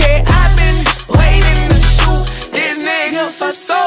Yeah, I've been waiting to shoot this nigga for so